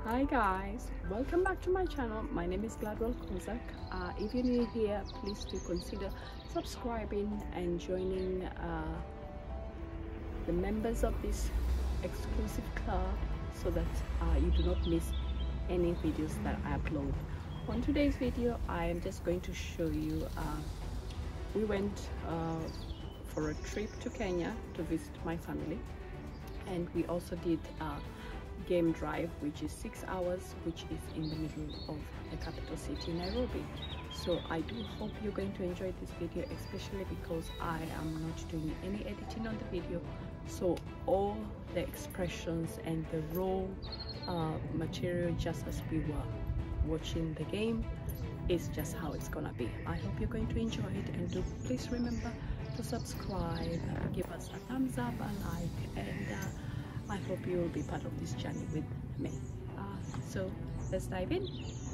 Hi guys, welcome back to my channel. My name is Gladwell Kozak. If you're new here, please do consider subscribing and joining the members of this exclusive club so that you do not miss any videos that I upload. On today's video, I am just going to show you we went for a trip to Kenya to visit my family, and we also did game drive, which is 6 hours, which is in the middle of the capital city, Nairobi. So I do hope you're going to enjoy this video, especially because I am not doing any editing on the video, so all the expressions and the raw material, just as we were watching the game, is just how it's gonna be. I hope you're going to enjoy it, and do please remember to subscribe, give us a thumbs up, a like, and I hope you will be part of this journey with me. So let's dive in.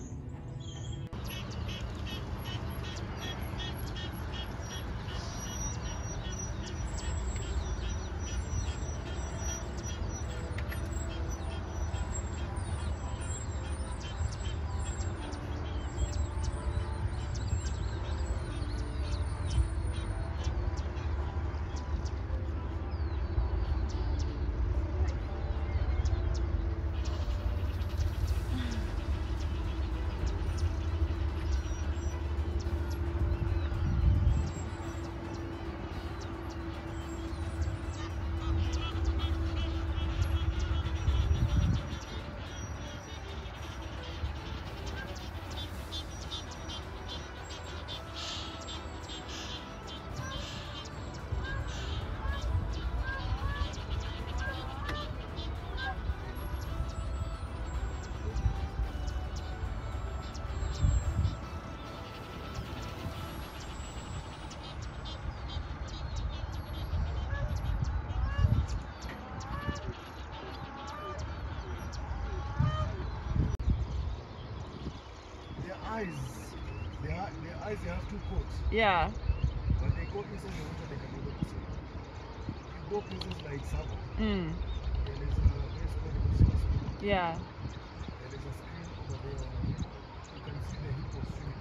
Their eyes, they have two coats. Yeah. When they go places, they want to take another person. You go places like Sabo. Mm. There is a place called the Yeah. There is a screen over there. You can see the hippos swimming.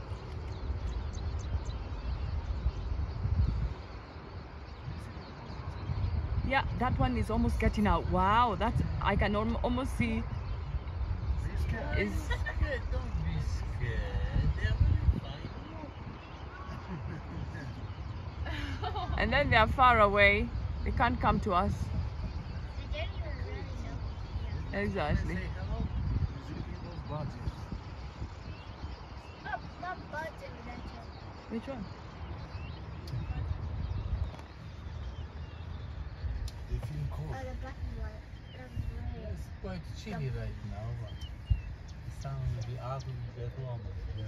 Yeah, that one is almost getting out. Wow, that's, I can almost see. Are you scared? Is Don't be scared. They're really fine. and then they are far away. They can't come to us. Exactly. Say hello. He's eating those birds. Which one? They feel cold. It's quite chilly right now, but the sun will be up and get warmer. Yeah.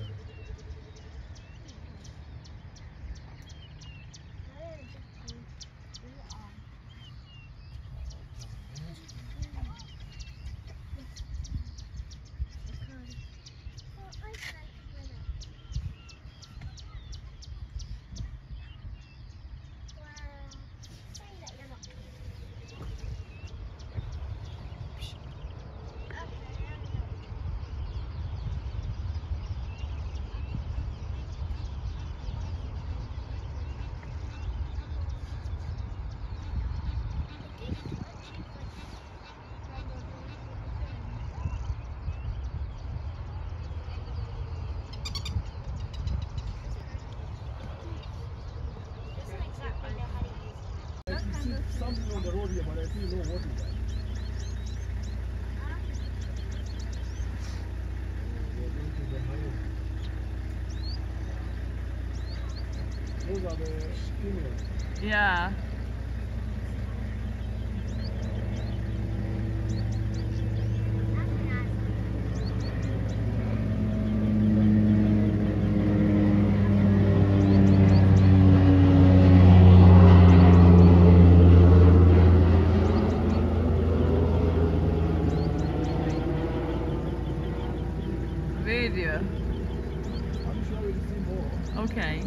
I can see something on the road here, but I still know what is that. We are going to the highway. Those are the females. Yeah. Video. I'm sure we'll see more. Okay.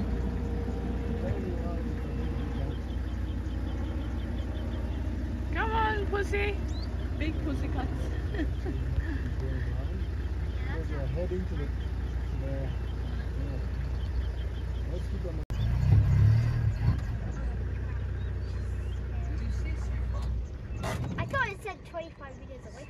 Come on, pussy. Big pussycats. because we are heading to the let's keep on. I thought it said 25 meters away.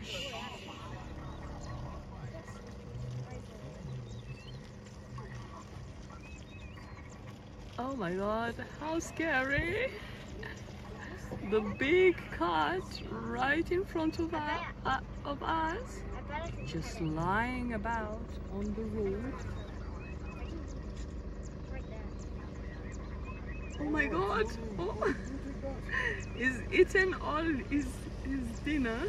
Oh my god, how scary! The big cat right in front of us, just lying about on the road. Oh my god! Oh. He's eaten all his dinner.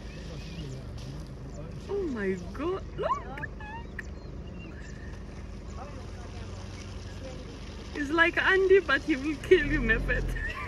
Oh my god! Look! He's like Andy, but he will kill you, Mepet.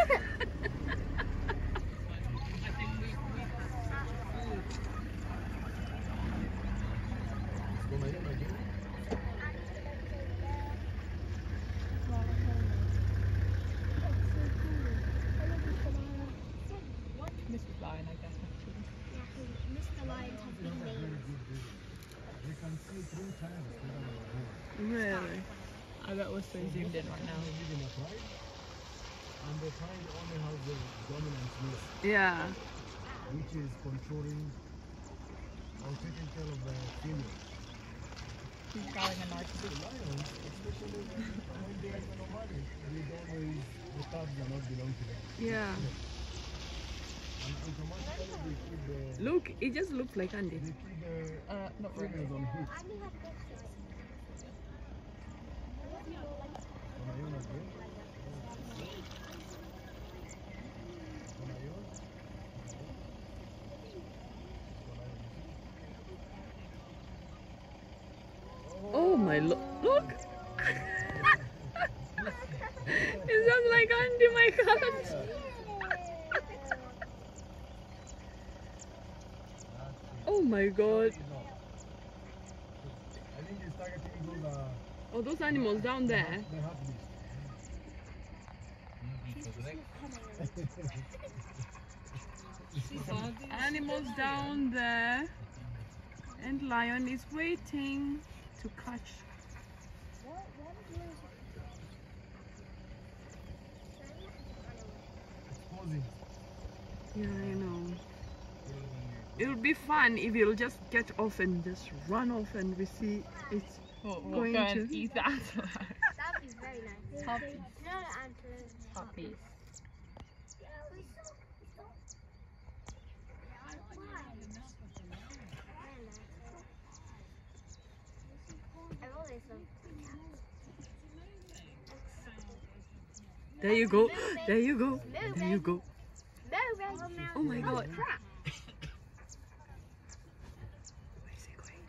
Mr. Lion, I guess. Mr. Lions have been named. You can see 3 times. Really? I bet we're so zoomed in right now. And the pride only has the dominant nose, Yeah. which is controlling or taking care of the female. He's going a nice The lions, especially when they are nomadic, they don't always, the cubs do not belong to them. Yeah. And automatically they keep the, Look, it just looks like Andy. they keep the Not females on heat. Oh my look! It sounds like Andy, my cat. Oh my god! I think it's targeting those Oh, those animals down there. the heartbeat. Animals down there, and lion is waiting to catch. Exposing. Yeah, I know. It'll be fun if you'll just get off and just run off and we see it's going to eat that. That'd be very nice. Puppies. No, antlers. Puppies. There you go. There you go. There you go. Oh my god. Crap. Where is he going?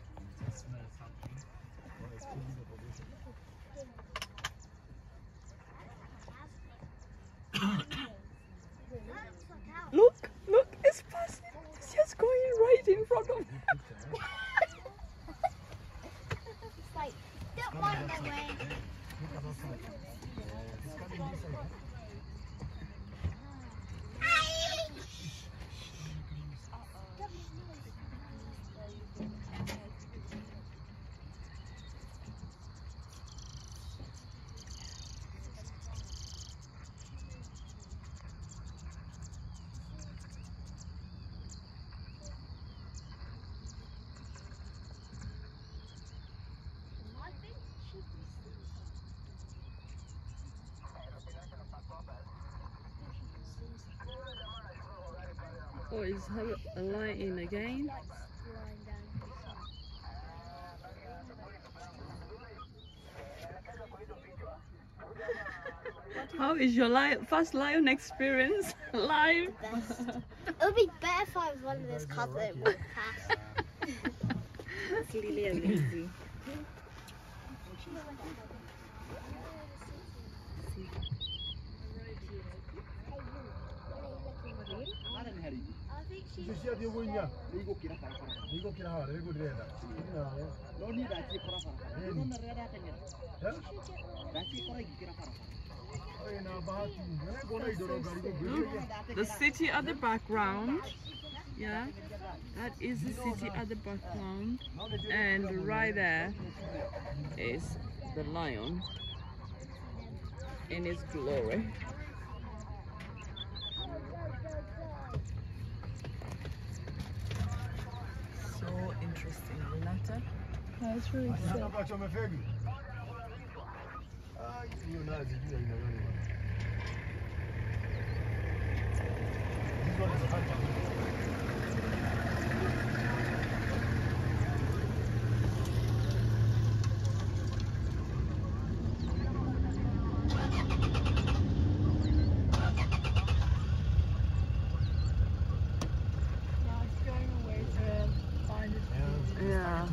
Look, look, it's passing. It's just going right in front of me. It's like, don't want that way. Oh, is a lion again? How is your first lion experience live? Best. It would be better if I was one of those cars that walk past. It's really lazy. The city at the background. Yeah, that is the city at the background, and right there is the lion in its glory. So interesting, Renata. That's really sad. Yeah.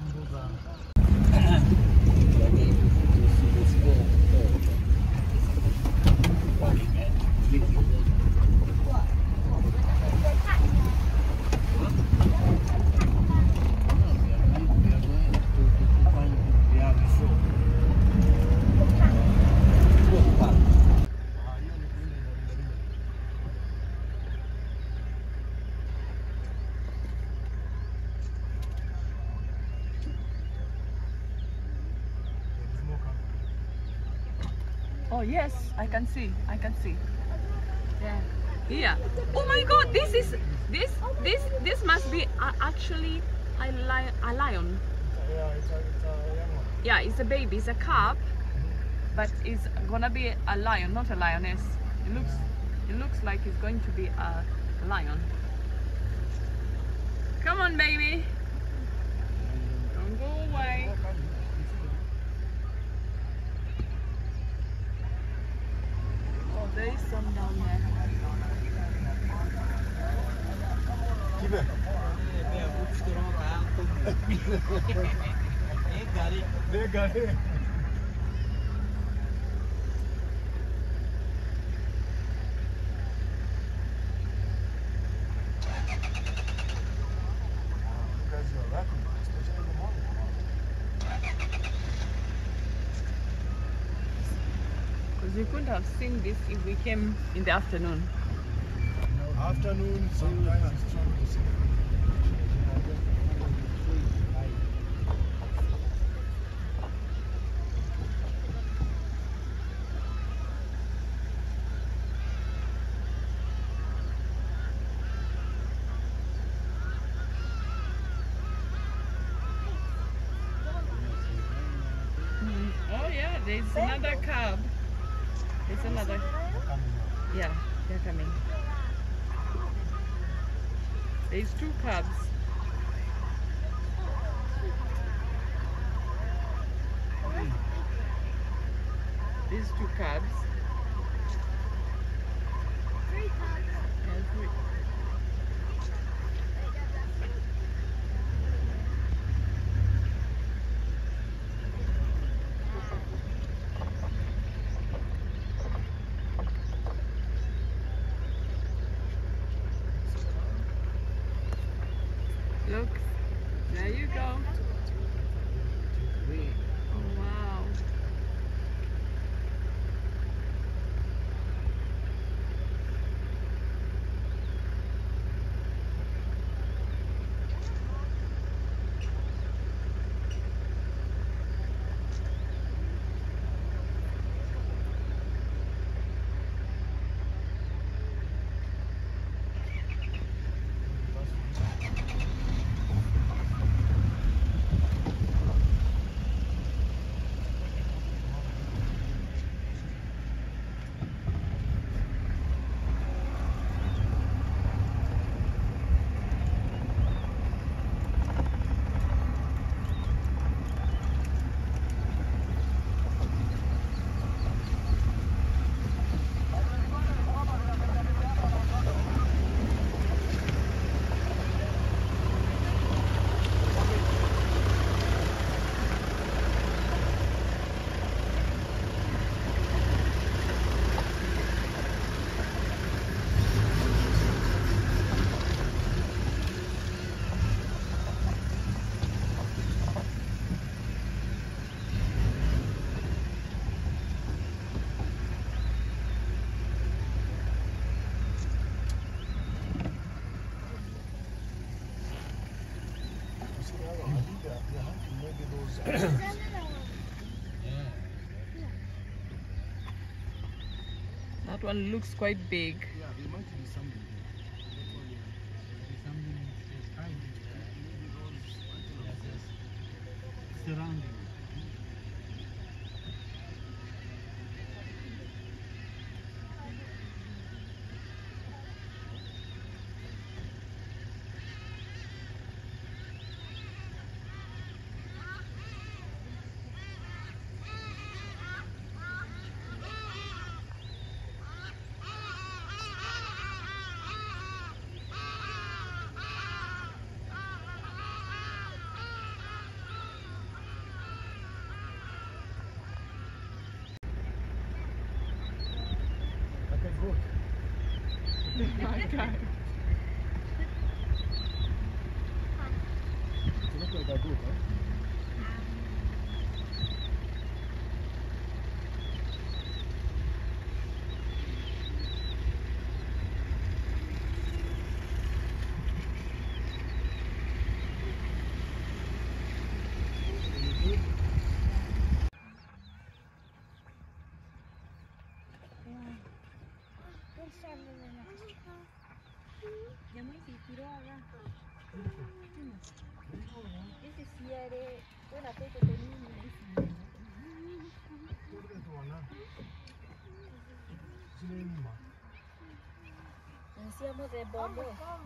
Oh yes, I can see. I can see. Yeah. Yeah. Oh my God! This must be actually a lion. Yeah, it's a baby. It's a cub, but it's gonna be a lion, not a lioness. It looks like it's going to be a lion. Come on, baby. Don't go away. Oh, there is some down there. Because we couldn't have seen this if we came in the afternoon. Afternoon, sometimes it's strong to see. Oh yeah, there's another cab. There's another. Yeah, they're coming. There's two cabs. These two cabs. Yeah, three. Look, there you go. Oh, wow. That one looks quite big. Yeah, there might be something here. Something is hiding there. Yes, yes. Surrounding. Like a goat. Okay. You look like a goat, huh? Siamo de bombo.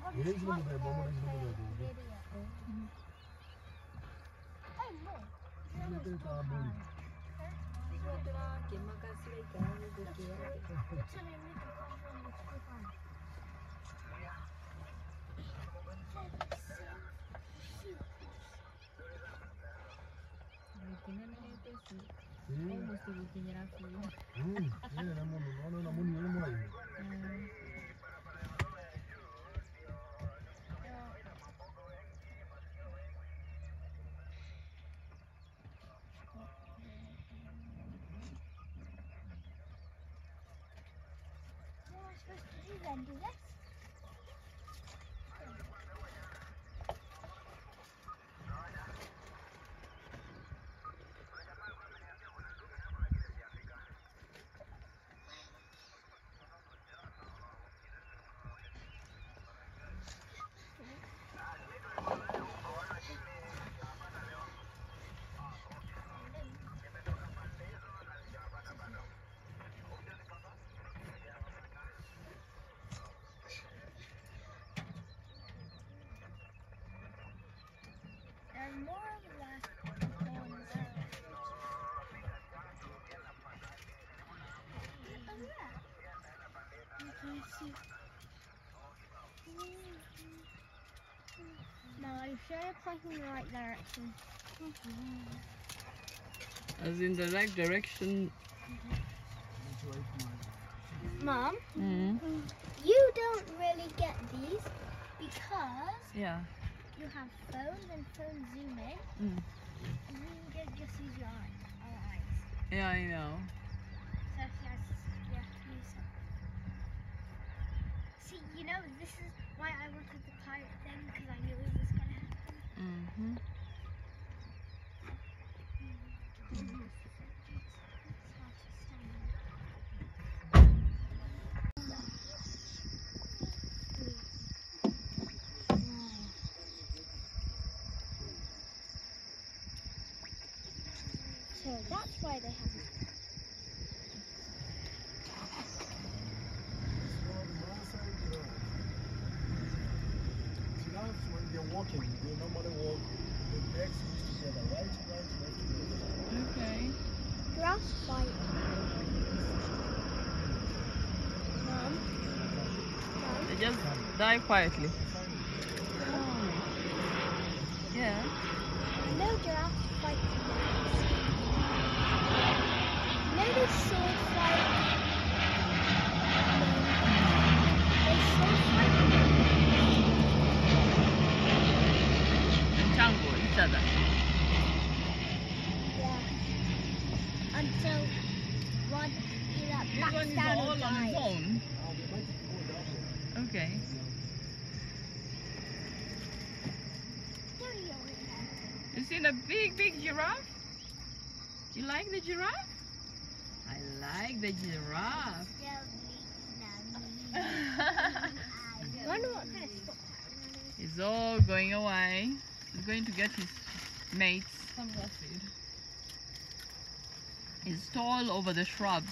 No, are you sure you're pointing in the right direction? As in the right direction. Mom, Mm. you don't really get these because Yeah. you have phones and phones zoom in, Mm. and you don't just use your eyes. Yeah, I know. So you have to use some. See, you know, this is why I wanted the pirate thing, because I knew it was going to happen. Mm-hmm. So that's why they have it. Giraffes, when they're walking, they normally walk the legs together, right, left, left. Okay. Giraffes fight. Mom? They just die quietly. Yeah. I know giraffes fight lions. You know they sword fight? They sword fight. Tango each other. Yeah. Until one either This backs one is down all or on dies. its own. Okay. seen a big giraffe? You like the giraffe? I like the giraffe. He's all going away. He's going to get his mates. Some more food. He's tall over the shrubs.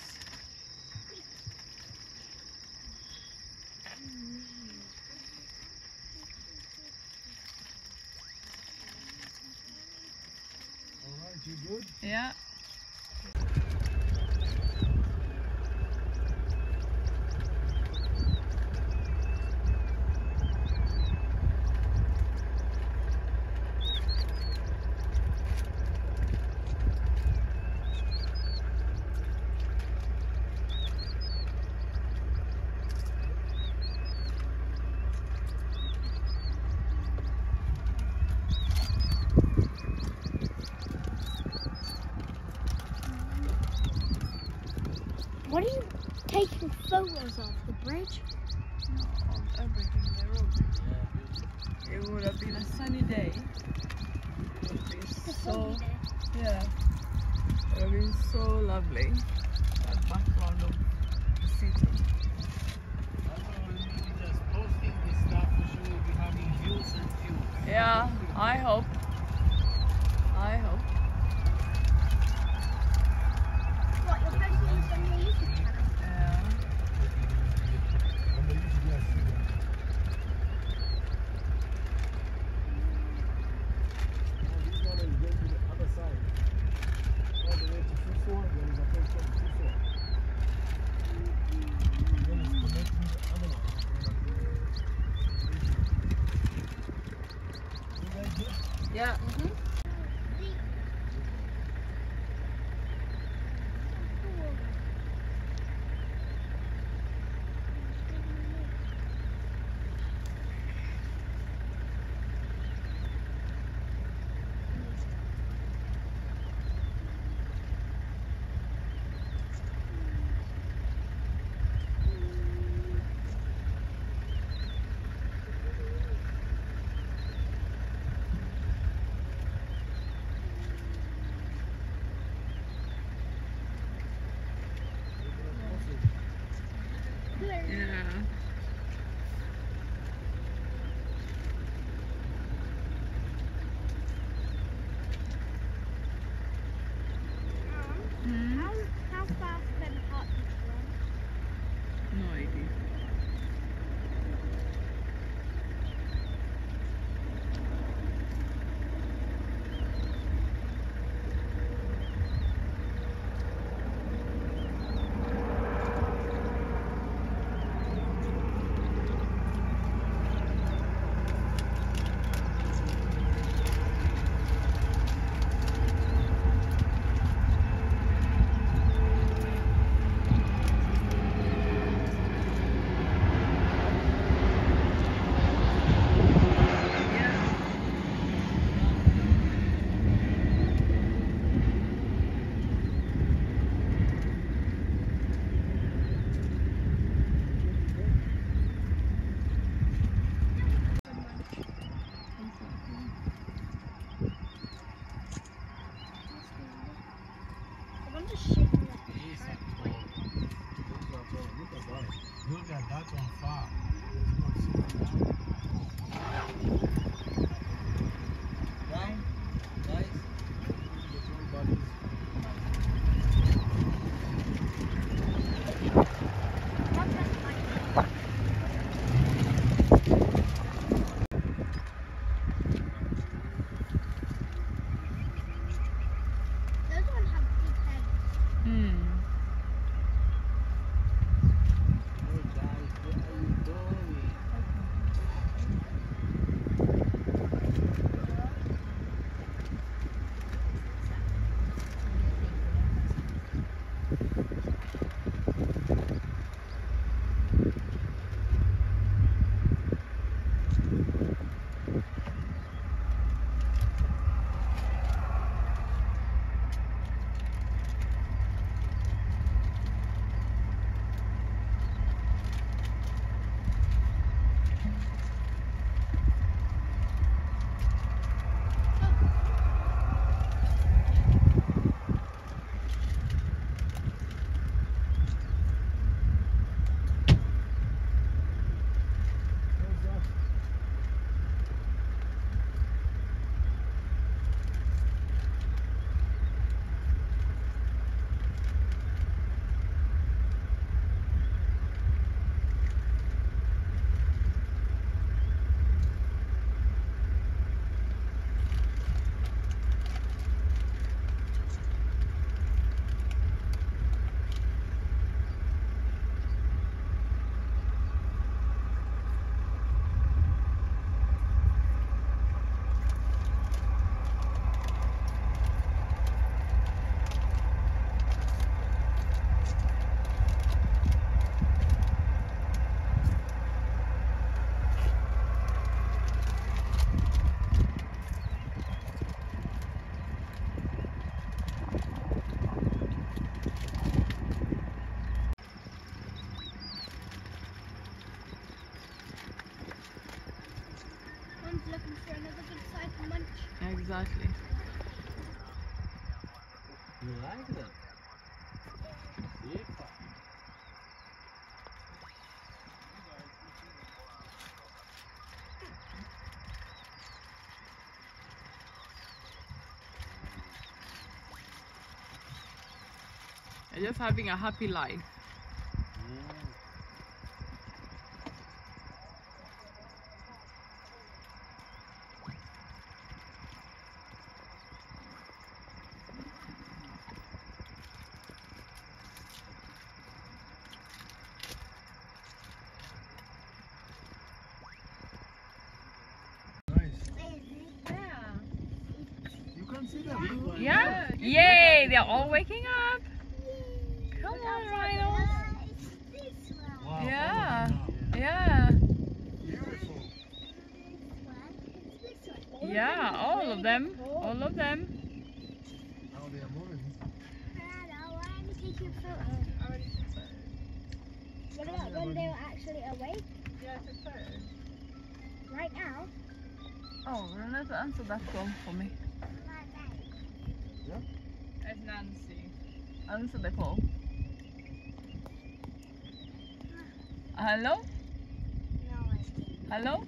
Alright, you good? Yeah. What are you taking photos of? The bridge? No, of everything in Nairobi. It would have been a sunny day. It would be so, yeah, it would have been so lovely. That background of the city. Just posting this stuff, we should be having views and views. Yeah, I hope. I hope. What, you're posting this on your YouTube channel? Yeah. On the YouTube, yes. Now this one is going to the other side. All the way to Fuso, there is a place called Fuso. Then it's connecting the other one. You guys good? Yeah. Yeah. How fast can heartbeats run? No idea. I'm just shaking that. Yes, look at that on far. Down, guys. Those ones have big heads. Hmm. Hey guys, where are you going? Exactly. You like them? Super. They're just having a happy life. You can see them. Yeah. Yay! They're all waking up. Come on, rhinos. Wow. Yeah. Yeah. Beautiful. Yeah. All of them. All of them. How they are moving. What about when they were actually awake? Yeah, it's exciting. Right now? Oh, let's answer that call for me. Yeah? It's Nancy. Answer the call. Hello? No, I can't. Hello?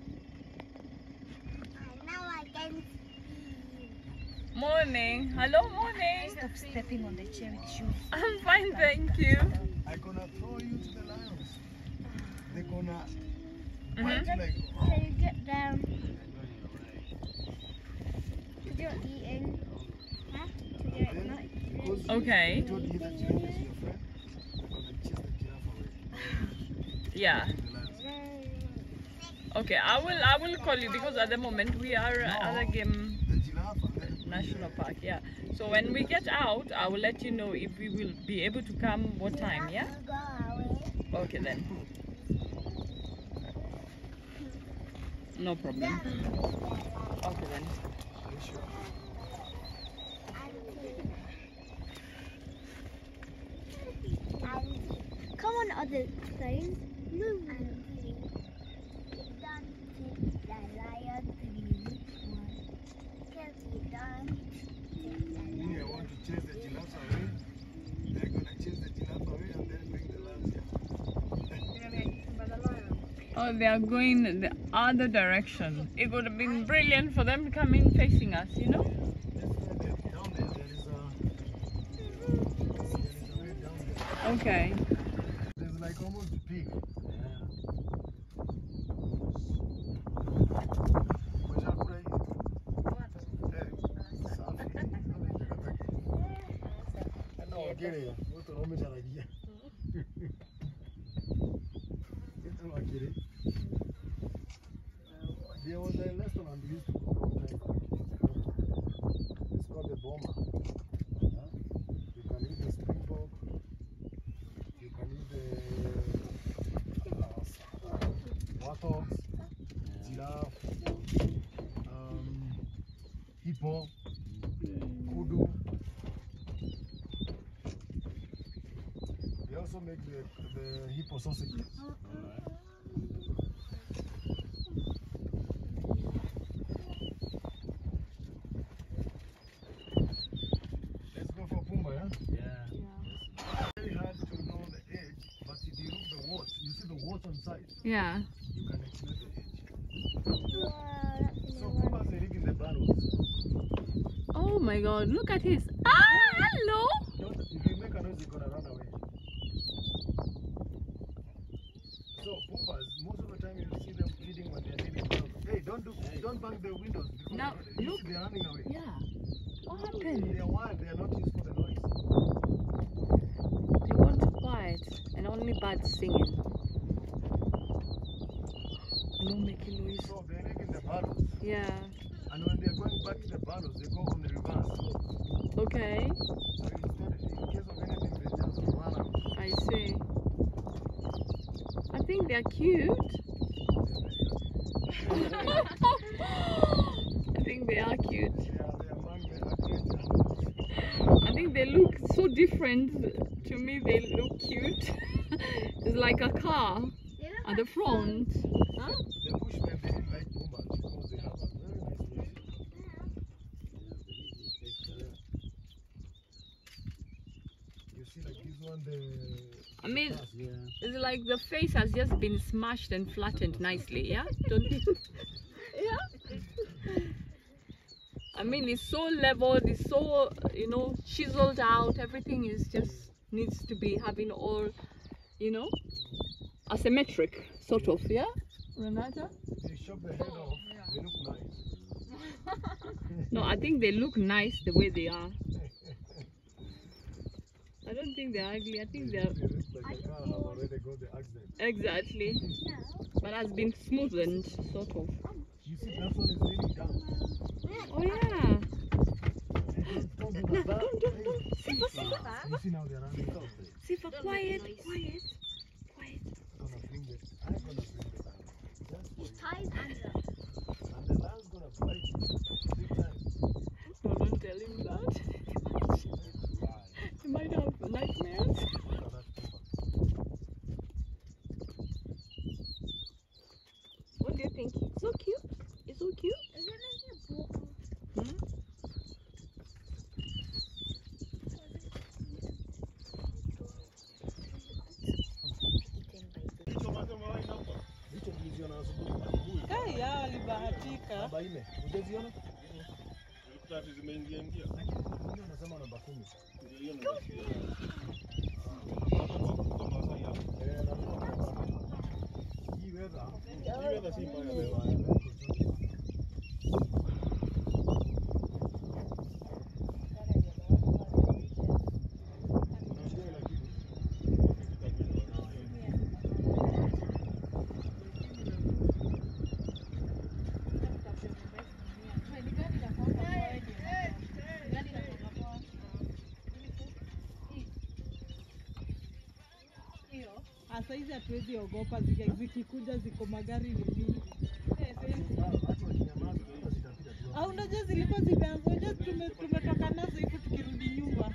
Now I can see. Morning. Hello, morning. Stop stepping on the chair with shoes. I'm fine, thank you. I'm gonna throw you to the lions. They're gonna Mhm. bite you like. Can you get down? You're eating. Huh? You're not Because Okay. you told me that giraffe is your friend, they're gonna chase the giraffe away. Yeah. The lions. Okay, I will call you because at the moment we are at a game The giraffe and then national park. Yeah. So when we get out, I will let you know if we will be able to come. What time? Yeah. go away. Okay then. No problem. Okay then. Are you sure? Come on, other things. Move. Me, I want to chase the giraffes away. They're gonna chase the giraffe away and then bring the lions here. Oh, they are going the other direction. It would have been brilliant for them to come in facing us, you know? Down there, there is a way down there. Okay. There's like almost a pig. There was a restaurant we used to go long time back. It's called the Boma. Huh? You can eat the springbok. You can eat the warthogs, giraffe, hippo, kudu. They also make the hippo sausages. Let's go for Pumba, yeah? Yeah. Very hard to know the edge, but if you look the warts, you see the warts on side, Yeah. you can estimate the edge. So Pumbas they live in the barrels. Oh my god, look at his. Ah, hello! If you make a noise, you're gonna run away. So Pumbas, most of the time you see them feeding when they're living barrels. Hey, don't bang the windows because No, you look. see they're running away. Yeah. What happened? They're wild, they are not used for the noise. They want quiet and only birds singing. No making noise. So they live in the barrels. Yeah. And when they're going back to the barrels, they go on the reverse. Okay. So instead, in case of anything, they just run out. I see. I think they're cute. I think they are cute. They are among the ugliest animals. I think they look so different. To me, they look cute. It's like a car at the front. Huh? The bushmen, they didn't like Pumbas because they have a very nice voice. than the. I mean, grass, yeah. it's like the face has just been smashed and flattened nicely, yeah? Don't you? Yeah? I mean, it's so leveled, it's so, you know, chiseled out. Everything is just needs to be having all, you know, asymmetric, sort of, yeah? Renata? They chop the head off, they look nice. No, I think they look nice the way they are. I don't think they're ugly. I think they're... They look like the car have already got the accident. Exactly. But has been smoothened, sort of. You see, that one is really down. Oh, yeah. Don't do No, that. don't. Sifa. You see now they're running out. Sifa, quiet. I'm gonna bring it. I'm gonna bring it out. Just for He's you. tied under. And the lion's gonna bite you 3 times. No, don't tell him that. Why? He might have nightmares. Look at that paper. What do you think? It's so cute. It's so cute. Is it making a ball? Hmm? Hicho tuliziona asubuhi. Kaya walibahatika. Namba 4. Hujaziona? Tatu zimeingia ingia. Ndio nasema namba 10. Ndio hiyo ndio. Hii weather si mbaya. Sasa hizi hatuwezi ogopa, zikikuja ziko magari ni mingi. Au unajua zilikuwa zimeanza, unajua tumetoka nazo hivi tukirudi nyuma.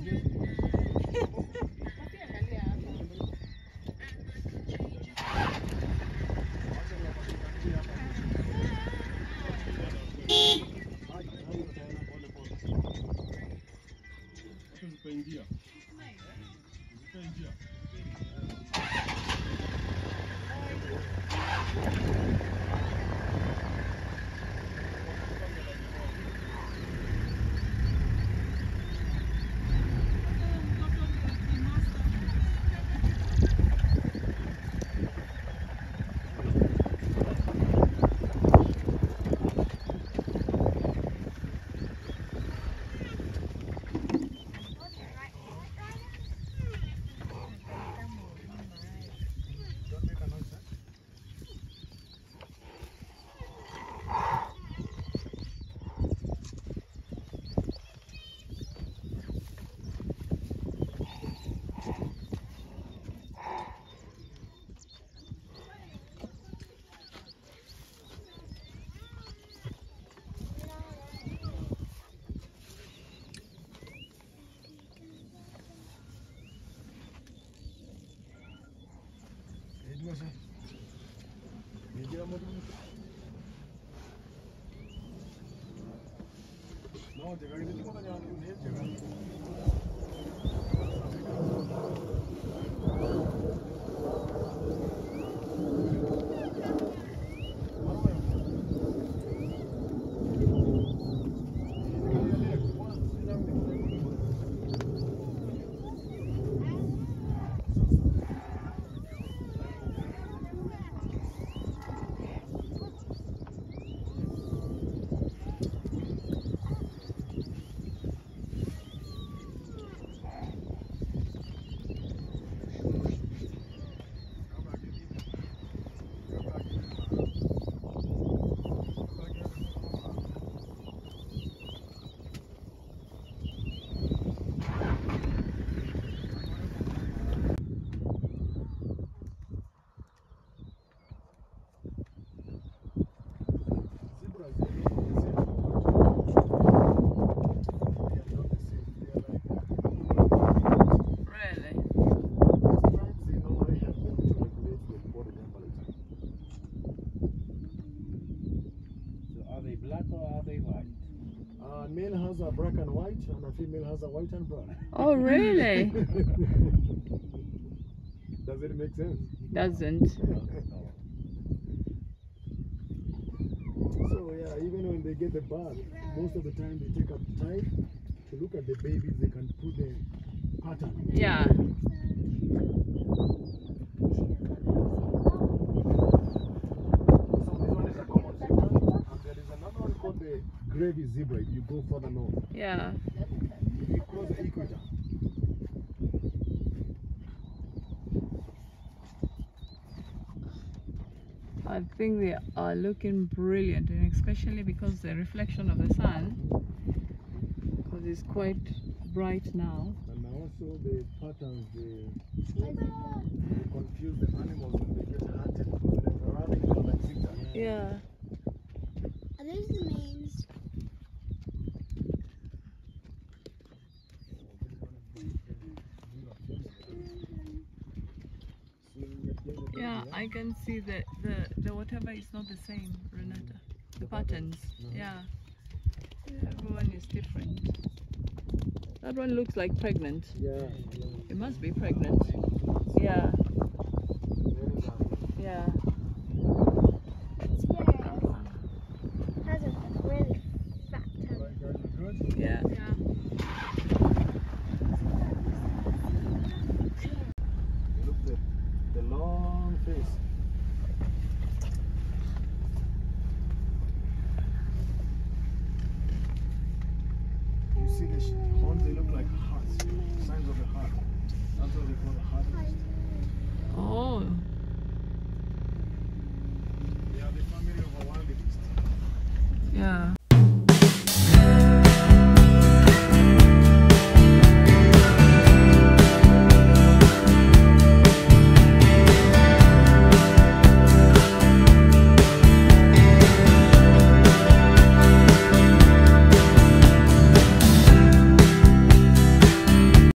Zikaingia. Zikaingia. No, jagah ini cuma tanya aku nih jagah. Male has a black and white, and a female has a white and black. Oh, really? Does it make sense? Doesn't. So yeah, even when they get the bug, most of the time they take up time to look at the babies. They can put the pattern. Yeah. So this one is a common zebra, and there is another one called the gravy zebra. If you go further north, Yeah. if you cross the equator. I think they are looking brilliant, and especially because the reflection of the sun, because it's quite bright now. And also the patterns, they confuse the animals when they get hunted because they're running like zigzag. Yeah. Are those the names? Yeah, I can see that the whatever is not the same, Renata. The patterns. Yeah. Everyone is different. That one looks like pregnant. Yeah, It must be pregnant. Yeah. Yeah. It's here. Has a really fat tummy. Yeah. Look at the long face. You see the horns, they look like hearts, signs of a heart.